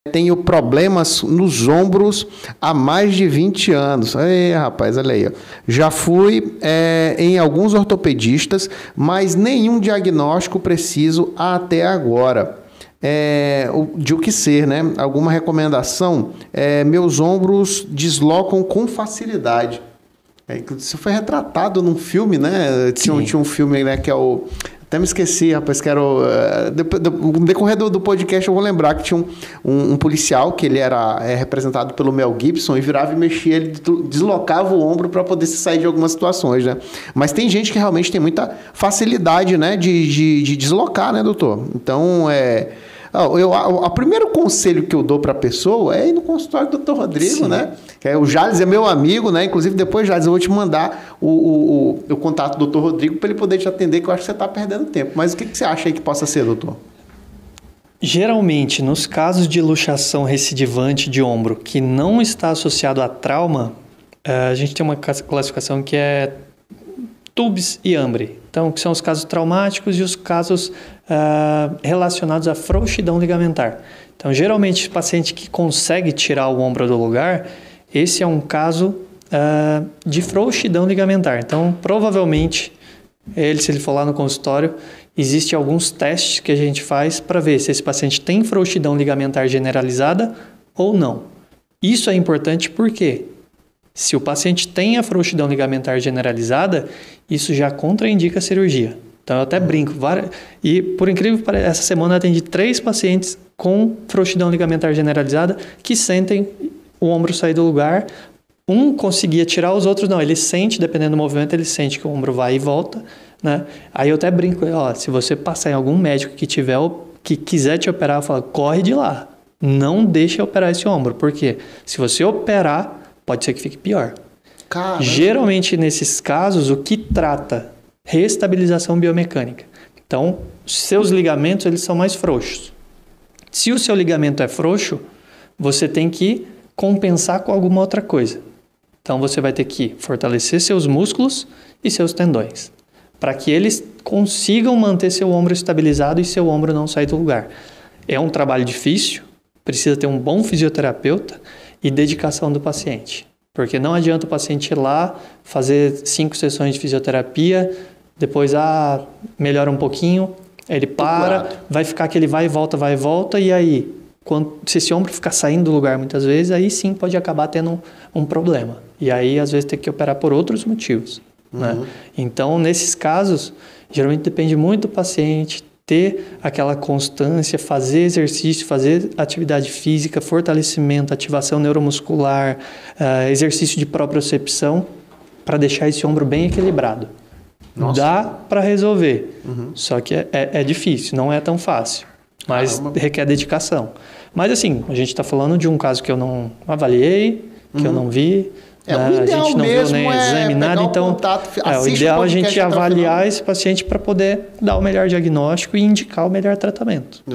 tenho problemas nos ombros há mais de 20 anos. Ei, rapaz, olha aí. Ó. Já fui em alguns ortopedistas, mas nenhum diagnóstico preciso até agora. De o que ser, né? Alguma recomendação? Meus ombros deslocam com facilidade. Isso foi retratado num filme, né? Tinha um filme, né, que é o... Até me esqueci, rapaz, que era o... No decorrer do podcast eu vou lembrar que tinha um policial, que ele era representado pelo Mel Gibson, e virava e mexia, ele deslocava o ombro para poder se sair de algumas situações, né? Mas tem gente que realmente tem muita facilidade, né, de deslocar, né, doutor? Então, o primeiro conselho que eu dou para a pessoa é ir no consultório do Dr. Rodrigo, sim, né? O Jales é meu amigo, né? Inclusive, depois, Jales, eu vou te mandar o contato do Dr. Rodrigo para ele poder te atender, que eu acho que você está perdendo tempo. Mas o que você acha aí que possa ser, doutor? Geralmente, nos casos de luxação recidivante de ombro que não está associado a trauma, a gente tem uma classificação que é TUBS e AMBRE. Então, que são os casos traumáticos e os casos relacionados à frouxidão ligamentar. Então, geralmente, o paciente que consegue tirar o ombro do lugar, esse é um caso de frouxidão ligamentar. Então, provavelmente, se ele for lá no consultório, existem alguns testes que a gente faz para ver se esse paciente tem frouxidão ligamentar generalizada ou não. Isso é importante porque se o paciente tem a frouxidão ligamentar generalizada, isso já contraindica a cirurgia. Então, eu até brinco. E, por incrível que pareça, essa semana eu atendi 3 pacientes com frouxidão ligamentar generalizada que sentem o ombro sair do lugar. Um conseguia tirar, os outros não. Ele sente, dependendo do movimento, ele sente que o ombro vai e volta, né? Aí eu até brinco, se você passar em algum médico que quiser te operar, eu falo, corre de lá. Não deixe operar esse ombro. Por quê? Se você operar, pode ser que fique pior. Caramba. Geralmente, nesses casos, o que trata? Reestabilização biomecânica. Então, seus ligamentos eles são mais frouxos. Se o seu ligamento é frouxo, você tem que compensar com alguma outra coisa. Então, você vai ter que fortalecer seus músculos e seus tendões, para que eles consigam manter seu ombro estabilizado e seu ombro não sair do lugar. É um trabalho difícil, precisa ter um bom fisioterapeuta e dedicação do paciente. Porque não adianta o paciente ir lá, fazer 5 sessões de fisioterapia, depois melhora um pouquinho, ele para, vai ficar aquele vai e volta, e aí, se esse ombro ficar saindo do lugar muitas vezes, aí sim pode acabar tendo um problema. E aí, às vezes, tem que operar por outros motivos. Né? Então, nesses casos, geralmente depende muito do paciente, ter aquela constância, fazer exercício, fazer atividade física, fortalecimento, ativação neuromuscular, exercício de propriocepção, para deixar esse ombro bem equilibrado. Nossa. Dá para resolver, só que é difícil, não é tão fácil, mas requer dedicação. Mas assim, a gente está falando de um caso que eu não avaliei, que eu não vi, o ideal a gente não viu nem exame, nada, então o ideal é a gente avaliar esse paciente para poder dar o melhor diagnóstico e indicar o melhor tratamento.